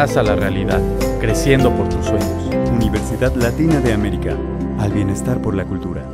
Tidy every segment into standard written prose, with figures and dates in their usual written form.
abraza la realidad, creciendo por tus sueños. Universidad Latina de América, al bienestar por la cultura.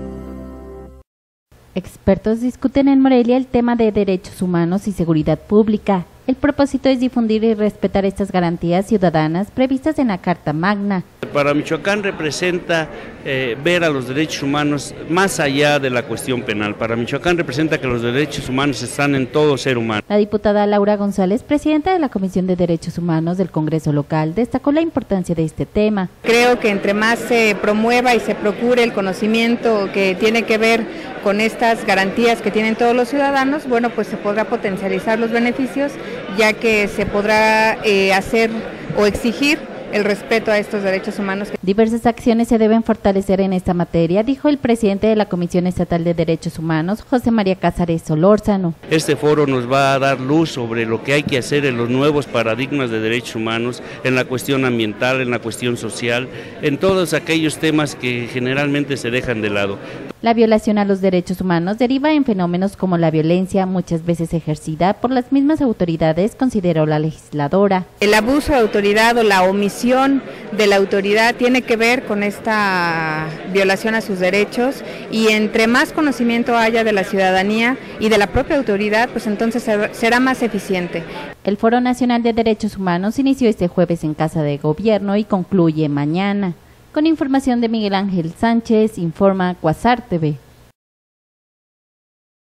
Expertos discuten en Morelia el tema de derechos humanos y seguridad pública. El propósito es difundir y respetar estas garantías ciudadanas previstas en la Carta Magna. Para Michoacán representa ver a los derechos humanos más allá de la cuestión penal. Para Michoacán representa que los derechos humanos están en todo ser humano. La diputada Laura González, presidenta de la Comisión de Derechos Humanos del Congreso Local, destacó la importancia de este tema. Creo que entre más se promueva y se procure el conocimiento que tiene que ver con estas garantías que tienen todos los ciudadanos, bueno, pues se podrá potencializar los beneficios, ya que se podrá hacer o exigir el respeto a estos derechos humanos. Diversas acciones se deben fortalecer en esta materia, dijo el presidente de la Comisión Estatal de Derechos Humanos, José María Cázares Solórzano. Este foro nos va a dar luz sobre lo que hay que hacer en los nuevos paradigmas de derechos humanos, en la cuestión ambiental, en la cuestión social, en todos aquellos temas que generalmente se dejan de lado. La violación a los derechos humanos deriva en fenómenos como la violencia, muchas veces ejercida por las mismas autoridades, consideró la legisladora. El abuso de autoridad o la omisión de la autoridad tiene que ver con esta violación a sus derechos, y entre más conocimiento haya de la ciudadanía y de la propia autoridad, pues entonces será más eficiente. El Foro Nacional de Derechos Humanos inició este jueves en Casa de Gobierno y concluye mañana. Con información de Miguel Ángel Sánchez, informa Cuasar TV.